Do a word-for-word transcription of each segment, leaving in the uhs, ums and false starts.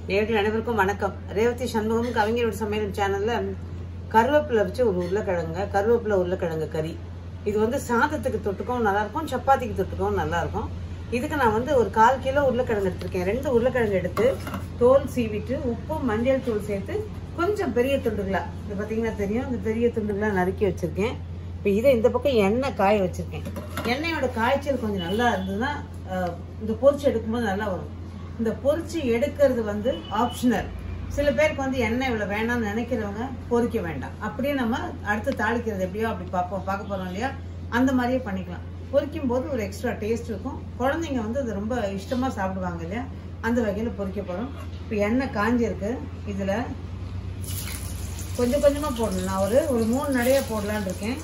நேயர்கள் அனைவருக்கும் வணக்கம். ரேவதி சண்முகம் கவிஞரோட சமையல் சேனல்ல கருவேப்பிலை வச்சு ஒரு உருளைக்கிழங்கு கருவேப்பிலை உருளைக்கிழங்கு கறி. இது வந்து சாதத்துக்கு தொட்டுக்கவும் நல்லா இருக்கும், சப்பாத்திக்கு தொட்டுக்கவும் நல்லா இருக்கும். இதுக்கு நான் வந்து ஒரு கால் கிலோ உருளைக்கிழங்கு எடுத்திருக்கேன். ரெண்டு உருளைக்கிழங்கு எடுத்து தோல் சீவிட்டு உப்பு மஞ்சள் தூள் சேர்த்து கொஞ்சம் பெரிய துண்டுகளா, இது பார்த்தீங்கன்னா தெரியும், இந்த பெரிய துண்டுகளா நறுக்கி வச்சிருக்கேன். இப்போ இதை இந்த பக்கம் எண்ணெய் காய வச்சிருக்கேன். எண்ணெயோட காய்ச்சல் கொஞ்சம் நல்லா இருந்ததுன்னா இந்த பொரிச்சு எடுக்கும்போது நல்லா வரும். இந்த பொரிச்சு எடுக்கிறது வந்து ஆப்ஷனல். சில பேருக்கு வந்து எண்ணெய் இவ்வளோ வேணாம்னு நினைக்கிறவங்க பொரிக்க வேண்டாம், அப்படியே நம்ம அடுத்து தாளிக்கிறது எப்படியோ அப்படி பார்ப்போம் பார்க்க போகிறோம் இல்லையா, அந்த மாதிரியே பண்ணிக்கலாம். பொரிக்கும் போது ஒரு எக்ஸ்ட்ரா டேஸ்ட் இருக்கும். குழந்தைங்க வந்து அது ரொம்ப இஷ்டமாக சாப்பிடுவாங்க இல்லையா, அந்த வகையில் பொரிக்க போகிறோம். இப்போ எண்ணெய் காஞ்சிருக்கு, இதில் கொஞ்சம் கொஞ்சமாக போடணும். நான் ஒரு ஒரு மூணு நடைய போடலான்னு இருக்கேன்.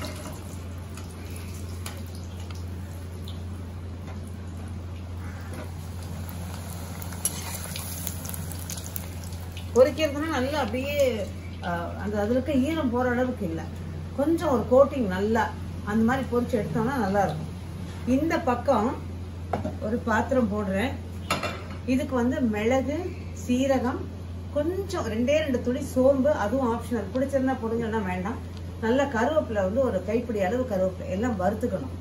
பொரிக்கிறதுனா நல்லா அப்படியே அந்த அதில் இருக்க ஈரம் போகிற அளவுக்கு இல்லை, கொஞ்சம் ஒரு கோட்டிங் நல்லா அந்த மாதிரி பொரிச்சு எடுத்தோம்னா நல்லா இருக்கும். இந்த பக்கம் ஒரு பாத்திரம் போடுறேன். இதுக்கு வந்து மிளகு, சீரகம், கொஞ்சம் ரெண்டே ரெண்டு துளி சோம்பு, அதுவும் ஆப்ஷனல், பிடிச்சிருந்தா போடுங்கன்னா வேண்டாம். நல்லா கருவேப்பிலை வந்து ஒரு கைப்பிடி அளவு கருவேப்பிலை எல்லாம் வறுத்துக்கணும்.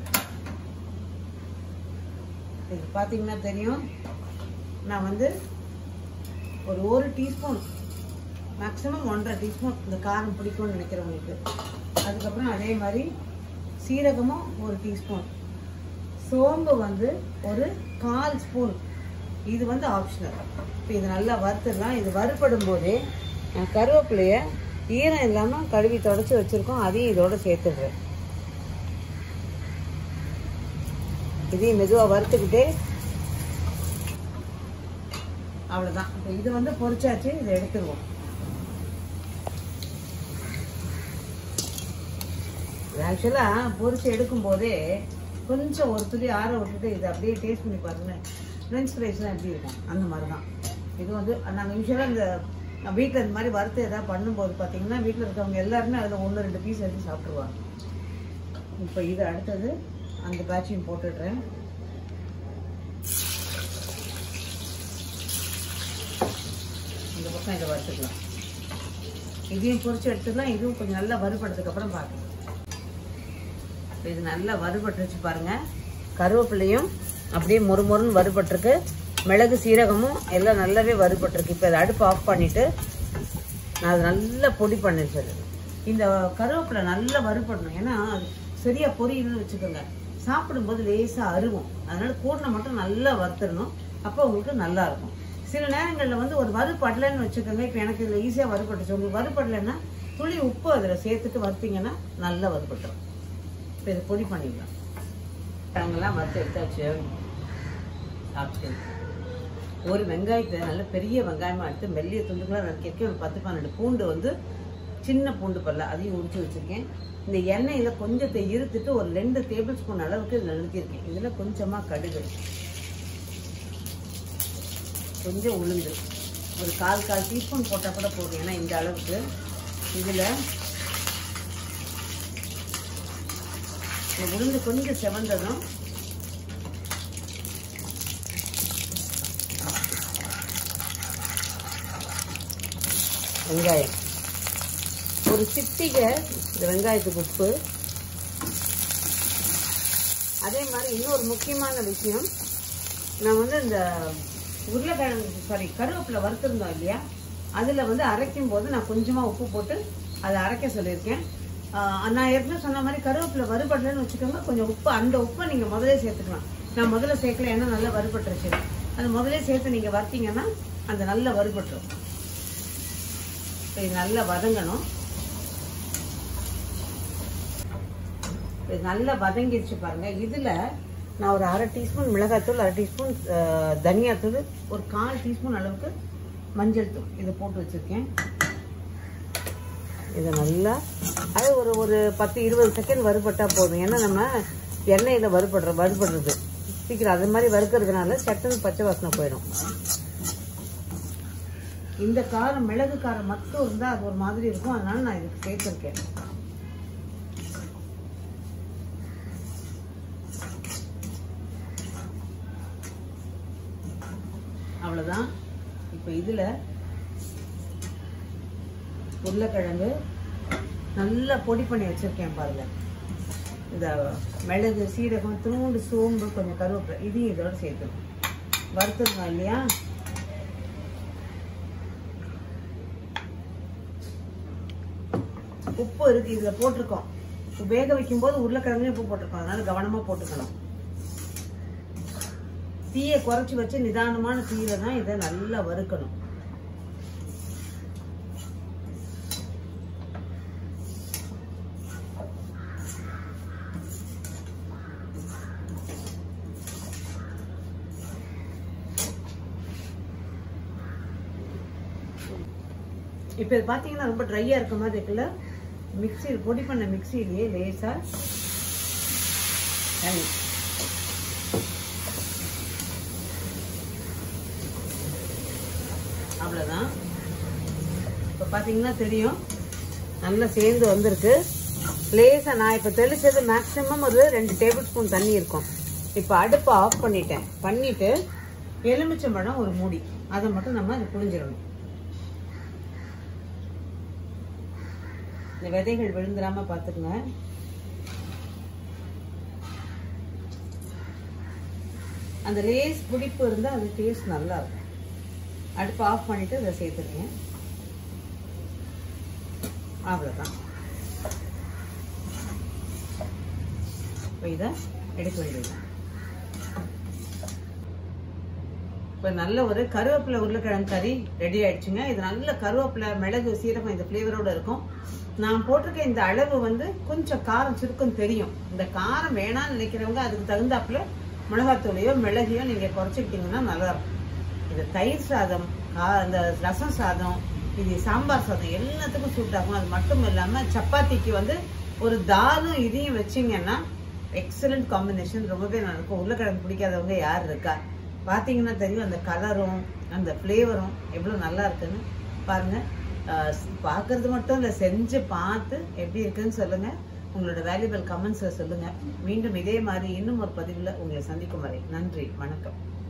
இது பார்த்தீங்கன்னா தெரியும், நான் வந்து ஒரு ஒரு டீஸ்பூன் மேக்ஸிமம் ஒன்றரை டீஸ்பூன் இந்த காரம் பிடிக்கும்னு நினைக்கிறவங்களுக்கு. அதுக்கப்புறம் அதே மாதிரி சீரகமும் ஒரு டீஸ்பூன், சோம்பு வந்து ஒரு கால் ஸ்பூன், இது வந்து ஆப்ஷனல். இப்போ இது நல்லா வறுத்துடலாம். இது வறுப்படும் போதே நான் கருவேப்பிலைய ஈரம் இல்லாமல் கழுவி தொடச்சி வச்சுருக்கோம், அதையும் இதோட சேர்த்துடுறேன். இதையும் மெதுவாக வறுத்துக்கிட்டே அவ்வளோதான். இப்போ இது வந்து பொரிச்சாச்சு, இதை எடுத்துருவோம். ஆக்சுவலாக பொரிச்சு எடுக்கும் போதே கொஞ்சம் ஒரு துளி ஆற விட்டுட்டு இதை அப்படியே டேஸ்ட் பண்ணி பாருங்க. ஃப்ரெஞ்ச் ஃப்ரைஸ்லாம் எப்படி இருக்கும் அந்த மாதிரி தான் இது வந்து. நாங்கள் யூஸ்வலாக இந்த வீட்டில் இந்த மாதிரி வறுத்து எதாவது பண்ணும்போது பார்த்தீங்கன்னா வீட்டில் இருக்கவங்க எல்லாருமே அதில் ஒன்று ரெண்டு பீஸ் எடுத்து சாப்பிட்ருவாங்க. இப்போ இது அடுத்தது அந்த பேட்சையும் போட்டுடுறேன். இந்த பக்கம் இதை வறுத்துக்கலாம், இதையும் பொரிச்சு எடுத்துக்கலாம். இதுவும் கொஞ்சம் நல்லா வறுபடுறதுக்கு அப்புறம் பார்க்கலாம். இது நல்லா வறுபட்டுருச்சு பாருங்க. கருவேப்பிலையும் அப்படியே மொறு மொறுன்னு வறுபட்டுருக்கு, மிளகு சீரகமும் எல்லாம் நல்லாவே வறுபட்டுருக்கு. இப்போ அதை அடுப்பு ஆஃப் பண்ணிட்டு நான் அதை நல்லா பொடி பண்ணிடுச்சு. இந்த கருவேப்பிலை நல்லா வறுபடணும், ஏன்னா அது சரியா பொரியணும்னு வச்சுக்கோங்க, சாப்பிடும்போது லேசாக அருவும். அதனால கூடனை மட்டும் நல்லா வறுத்துடணும், அப்போ உங்களுக்கு நல்லா இருக்கும். சில நேரங்களில் வந்து ஒரு வறுபடலைன்னு வச்சுக்கோங்க. இப்போ எனக்கு இதில் ஈஸியாக வறுபட்டுச்சு, உங்களுக்கு வறுபடலைன்னா துளி உப்பு அதில் சேர்த்துட்டு வறுத்தீங்கன்னா நல்லா வறுபட்டுரும். இப்போ இதை பொடி பண்ணிடலாம். அவங்கெல்லாம் வறுத்து எடுத்தாச்சு. சாப்பிட்டு ஒரு வெங்காயத்தை நல்ல பெரிய வெங்காயமாக எடுத்து மெல்லிய துண்டுகளாக நறுக்கிருக்கேன். ஒரு பத்து பன்னெண்டு பூண்டு வந்து சின்ன பூண்டு பல்ல அதையும் உரிச்சு வச்சுருக்கேன். இந்த எண்ணெயில் கொஞ்சத்தை இருத்துட்டு ஒரு ரெண்டு டேபிள் ஸ்பூன் அளவுக்கு இதில் நிறுத்தியிருக்கேன். இதில் கொஞ்சமாக கடுகு, கொஞ்சம் உளுந்து, ஒரு கால் கால் டீஸ்பூன் போட்டால் கூட போதும், ஏன்னா இந்த அளவுக்கு. இதில் உளுந்து கொஞ்சம் செவந்ததும் வெங்காயம், ஒரு சிட்டிகை இந்த வெங்காயத்துக்கு உப்பு. அதே மாதிரி இன்னொரு முக்கியமான விஷயம், நான் வந்து இந்த உருளைக்கிழங்கு சாரி கருவேப்பிலை வறுத்துருந்தோம் இல்லையா, அதில் வந்து அரைக்கும் போது நான் கொஞ்சமாக உப்பு போட்டு அதை அரைக்க சொல்லியிருக்கேன். நான் ஏற்கனவே சொன்ன மாதிரி கருவேப்பிலை வறுபடலன்னு வச்சுக்கோங்க, கொஞ்சம் உப்பு, அந்த உப்பை நீங்கள் முதலே சேர்த்துக்கலாம். நான் முதல்ல சேர்க்கல, ஏன்னா நல்லா வறுபட்டுருச்சு. அது முதலே சேர்த்து நீங்கள் வறுத்தீங்கன்னா அந்த நல்லா வறுபட்டுரும். இது நல்லா வதங்கணும். இது நல்லா வதங்கிடுச்சு பாருங்க. இதில் நான் ஒரு அரை டீஸ்பூன் மிளகாய்த்தூள், அரை டீஸ்பூன் தனியாத்தூள், ஒரு கால் டீஸ்பூன் அளவுக்கு மஞ்சள் தூள் இதை போட்டு வச்சுருக்கேன். இதை நல்லா அது ஒரு ஒரு பத்து இருபது செகண்ட் வறுபட்டால் போதும், ஏன்னா நம்ம எண்ணெயில் வறுபடுற வறுபடுறது சீக்கிரம். அது மாதிரி வறுக்கிறதுனால சட்டுன்னு பச்சை வாசனை போயிடும். இந்த காரம் மிளகு காரம் மட்டும் இருந்தால் அது ஒரு மாதிரி இருக்கும், அதனால நான் இதுக்கு சேர்த்துருக்கேன். அவ்வளோதான். இப்போ இதில் உருளைக்கிழங்கு நல்லா பொடி பண்ணி வச்சுருக்கேன் பாருங்க. இந்த மிளகு, சீரகம், தூண்டு சோம்பு, கொஞ்சம் கருவேப்பிலை இதையும் இதோட சேர்த்துக்கணும். வறுத்துருக்கோம் இல்லையா? உப்பு இருக்கு இதில் போட்டிருக்கோம். வேக வைக்கும் போது உருளைக்கிழங்கு உப்பு போட்டிருக்கோம், அதனால கவனமாக போட்டுக்கணும். தீயை குறைச்சி வச்சு நிதானமான தீயில தான் இதை நல்லா வறுக்கணும். இப்போ இது பார்த்தீங்கன்னா ரொம்ப ட்ரையாக இருக்க மாதிரி இருக்குல்ல. மிக்சி பொடி பண்ண மிக்சிலேயே லேசாக தண்ணி அவ்வளோதான். இப்போ பார்த்தீங்கன்னா தெரியும் நல்லா சேர்ந்து வந்திருக்கு. லேசாக நான் இப்போ தெளிச்சது மேக்ஸிமம் ஒரு ரெண்டு டேபிள் ஸ்பூன் தண்ணி இருக்கும். இப்போ அடுப்பை ஆஃப் பண்ணிட்டேன். பண்ணிட்டு எலுமிச்சம்பழம் ஒரு மூடி, அதை மட்டும் நம்ம அது புழிஞ்சிடணும். இந்த விதைகள் விழுந்துடாம பார்த்துக்குங்க. அந்த லேஸ் பிடிப்பு இருந்தால் அது டேஸ்ட் நல்லா இருக்கும். அடுப்பு ஆஃப் பண்ணிட்டு இதை சேர்த்துருங்க. அவ்வளோதான். இப்போ இதை எடுக்க வேண்டியது. இப்போ நல்ல ஒரு கருவேப்பிலை உருளைக்கிழங்கு கறி ரெடி ஆயிடுச்சுங்க. இது நல்ல கருவேப்பிலை, மிளகு, சீரகம் இந்த ஃப்ளேவரோட இருக்கும். நான் போட்டிருக்க இந்த அளவு வந்து கொஞ்சம் காரம் சுருக்கம் தெரியும். இந்த காரம் வேணாம்னு நினைக்கிறவங்க அதுக்கு தகுந்தாப்புல மிளகாத்தூளையோ மிளகையோ நீங்கள் குறைச்சிக்கிட்டீங்கன்னா நல்லா இருக்கும். இது தயிர் சாதம், இந்த ரசம் சாதம், இது சாம்பார் சாதம் எல்லாத்துக்கும் சூட் ஆகும். அது மட்டும் இல்லாமல் சப்பாத்திக்கு வந்து ஒரு தாலும் இதையும் வச்சிங்கன்னா எக்ஸலண்ட் காம்பினேஷன், ரொம்பவே நல்லா இருக்கும். உருளைக்கிழங்கு பிடிக்காதவங்க யார் இருக்கா? பார்த்தீங்கன்னா தெரியும் அந்த கலரும் அந்த ஃப்ளேவரும் எவ்வளோ நல்லா இருக்குன்னு பாருங்கள். பார்க்கறது மட்டும் இல்லை, செஞ்சு பார்த்து எப்படி இருக்குன்னு சொல்லுங்கள். உங்களோட வேல்யூபிள் கமெண்ட்ஸை சொல்லுங்கள். மீண்டும் இதே மாதிரி இன்னும் ஒரு பதிவில் உங்களை சந்திக்கும் வரை நன்றி, வணக்கம்.